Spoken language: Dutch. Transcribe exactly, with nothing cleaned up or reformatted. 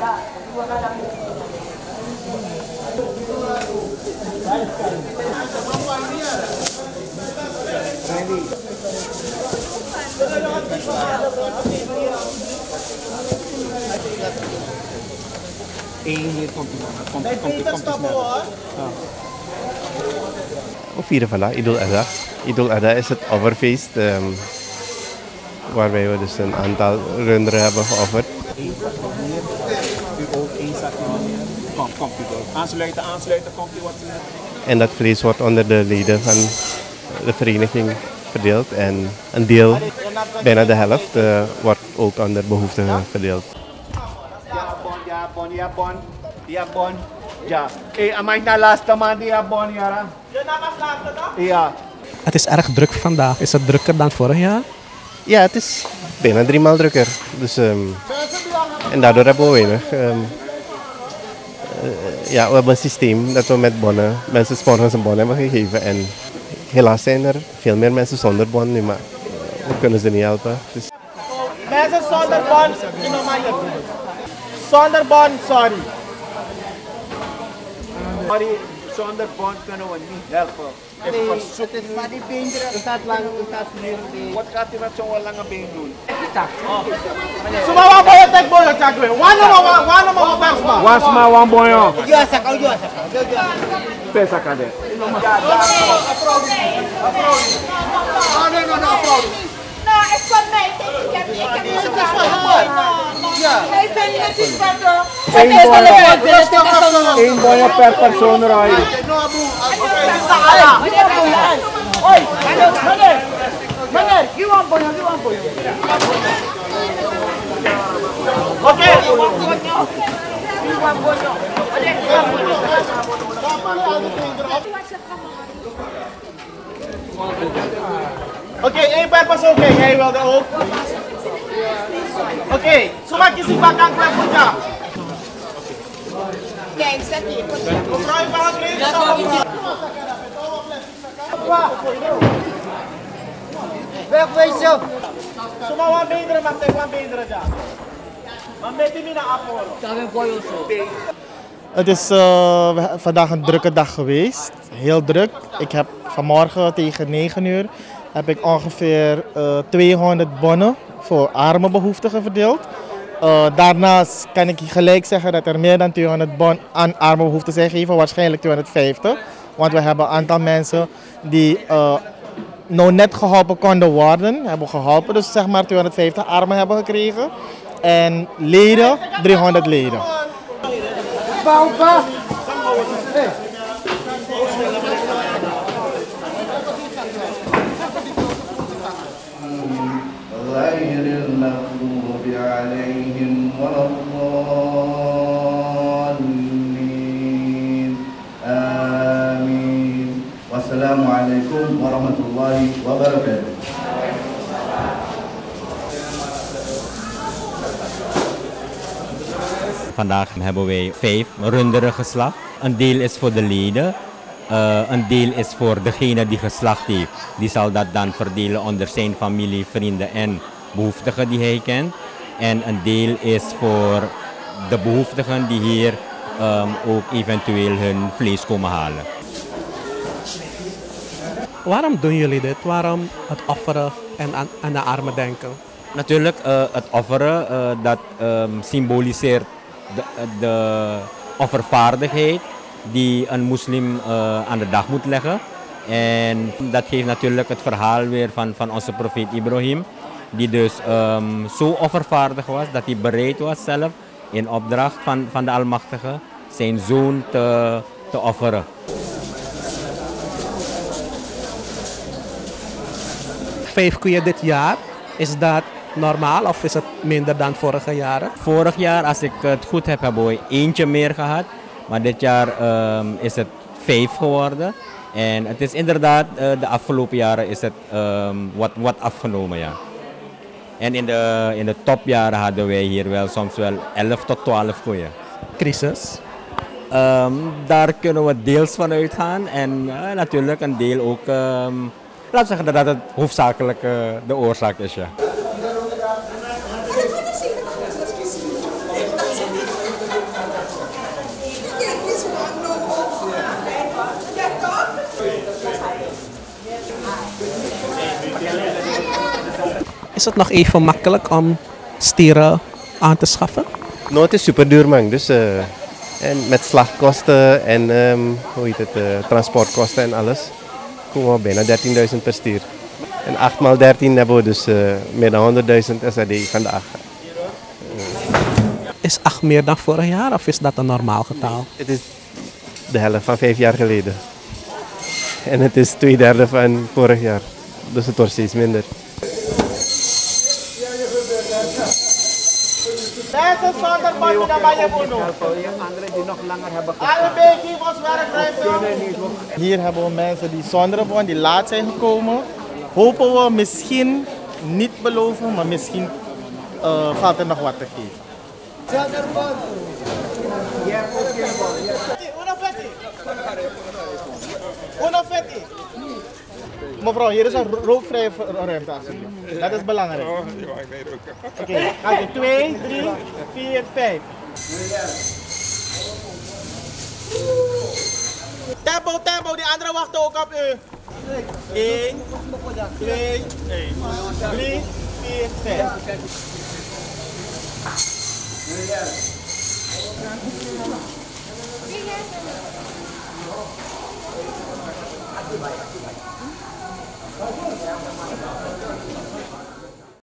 Eén hier komt hij. Komt hij, komt hij, komt hij snel. We vieren vandaag Idul Adha. Idul Adha is het offerfeest um, waarbij we dus een aantal runderen hebben geofferd. Eén zakje meer, u ook één zakje meer. Kom, komt u door. Aansluiten, aansluiten, komt u wat u net. En dat vlees wordt onder de leden van de vereniging verdeeld en een deel, bijna de helft, uh, wordt ook onder behoeftigen verdeeld. Ja, bon, ja, bon, ja, bon, ja, bon, ja. Hé, amai na laatste man, ja, bon, ja. Je naam als laatste dan? Ja. Het is erg druk vandaag. Is het drukker dan vorig jaar? Ja, het is bijna drie maal drukker. Dus, um, en daardoor hebben we weinig. Um, uh, ja, we hebben een systeem dat we met bonnen, mensen 's morgens een bon hebben gegeven. En helaas zijn er veel meer mensen zonder bon nu, maar we kunnen ze niet helpen. Dus... Mensen zonder bon, zonder bon, sorry. Sorry, zonder bon kunnen we niet helpen. Nee, het is maar die beenderen, het staat lang, het staat meer. Wat gaat u met zo'n lange been doen? Semua boyo tek boyo cakwe. Wana ma wana ma wasma. Wasma wan boyo. Jual sakal, jual sakal. Jual jual. Pesa kade. No, no, no, afro. No, it's for me. Ik heb ik heb het voor ja. Nee, ben je niet verder. Eén boyo per persoon rijden. No, abu. Oi, meneer. Meneer, you want boyo, you want boyo. Oké. You want boyo. Oké, één per persoon. Oké, jij wilde ook. Oké, zomaar kies ik bakang klep voor jou. Kijk, zet hier. Mevrouw, je mag het lezen. Wegwezen. Zomaar wat betere mag ik wat betere ja. Maar met die mina afhoren. Dat is boyo zo. Het is uh, vandaag een drukke dag geweest, heel druk. Ik heb vanmorgen tegen negen uur heb ik ongeveer uh, tweehonderd bonnen voor arme behoeftigen verdeeld. Uh, daarnaast kan ik gelijk zeggen dat er meer dan tweehonderd bon aan arme behoeften zijn gegeven, waarschijnlijk tweehonderdvijftig. Want we hebben een aantal mensen die uh, nou net geholpen konden worden, hebben geholpen. Dus zeg maar tweehonderdvijftig armen hebben gekregen. En leden, driehonderd leden. Bauba. Hey. غير المغضوب عليهم ولا الضالين آمين والسلام عليكم ورحمة الله وبركاته. Vandaag hebben wij vijf runderen geslacht. Een deel is voor de leden, uh, een deel is voor degene die geslacht heeft. Die zal dat dan verdelen onder zijn familie, vrienden en behoeftigen die hij kent. En een deel is voor de behoeftigen die hier um, ook eventueel hun vlees komen halen. Waarom doen jullie dit? Waarom het offeren en aan, aan de armen denken? Natuurlijk, uh, het offeren uh, dat um, symboliseert de, de offervaardigheid die een moslim uh, aan de dag moet leggen. En dat geeft natuurlijk het verhaal weer van, van onze profeet Ibrahim, die dus um, zo offervaardig was dat hij bereid was zelf in opdracht van, van de Almachtige zijn zoon te, te offeren. Vijf koeien dit jaar, is dat normaal of is het minder dan vorige jaren? Vorig jaar, als ik het goed heb, hebben we eentje meer gehad. Maar dit jaar um, is het vijf geworden. En het is inderdaad, uh, de afgelopen jaren is het um, wat, wat afgenomen, ja. En in de, in de topjaren hadden wij hier wel soms wel elf tot twaalf koeien. Crisis? Um, daar kunnen we deels van uitgaan. En uh, natuurlijk een deel ook, um, laten we zeggen dat het hoofdzakelijk uh, de oorzaak is, ja. Is het nog even makkelijk om stieren aan te schaffen? Nou, het is super duur, man. Dus, uh, en met slagkosten en um, hoe heet het, uh, transportkosten en alles, komen we bijna dertienduizend per stier. En acht maal dertien hebben we dus uh, meer dan honderdduizend S A D vandaag. Uh. Is acht meer dan vorig jaar of is dat een normaal getal? Het is de helft van vijf jaar geleden. En het is twee derde van vorig jaar. Dus het wordt steeds minder. Mensen zonder banden, dan ben je voor nog. Anderen die nog langer hebben Alle beetje ons werk. Hier hebben we mensen die zonder band, die laat zijn gekomen. Hopen we misschien, niet beloven, maar misschien uh, valt er nog wat te geven. Mevrouw, hier is een rookvrije ruimte alsjeblieft. Dat is belangrijk. Oké, okay. Gaat u twee, drie, vier, vijf. Tempo, tempo, die anderen wachten ook op u. één, twee, drie, vier, vijf.